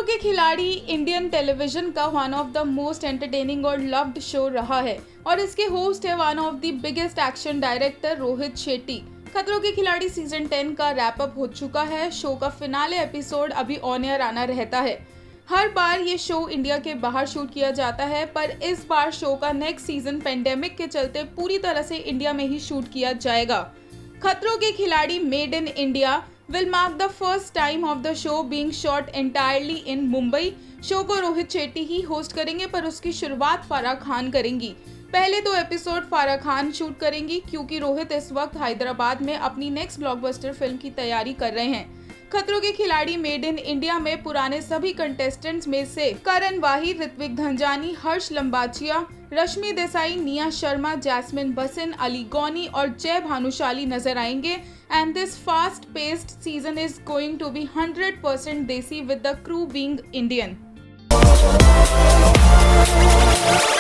के Khiladi Indian television का one of the most entertaining और लव्ड शो रहा है और इसके होस्ट है one of the biggest action director Rohit Shetty. Khatron Ke खिलाड़ी सीजन 10 का रैप अप हो चुका है। शो का फिनाले एपिसोड अभी ऑन एयर आना रहता है। हर बार ये शो इंडिया के बाहर शूट किया जाता है, पर इस बार शो का नेक्स्ट सीजन पेंडेमिक के चलते पूरी तरह से इंडिया में ही शूट किया जाएगा। Khatron Ke Khiladi made in India will mark the first time of the show being shot entirely in Mumbai. Show को रोहित शेट्टी ही होस्ट करेंगे, पर उसकी शुरुआत फराह खान करेंगी। पहले 2 एपिसोड फराह खान शूट करेंगी क्योंकि रोहित इस वक्त हैदराबाद में अपनी नेक्स्ट ब्लॉकबस्टर फिल्म की तैयारी कर रहे हैं। खतरों Ke Khiladi made in India में पुराने सभी कंटेस्टेंट्स में से करण वाहिद, ऋत्विक धनजानी, हर्ष लंबाचिया, रश्मि देसाई, निया शर्मा, जैस्मिन बसिन, अली गौनी और जय भानुशाली नजर आएंगे। And this fast paced season is going to be 100% desi with the crew being Indian.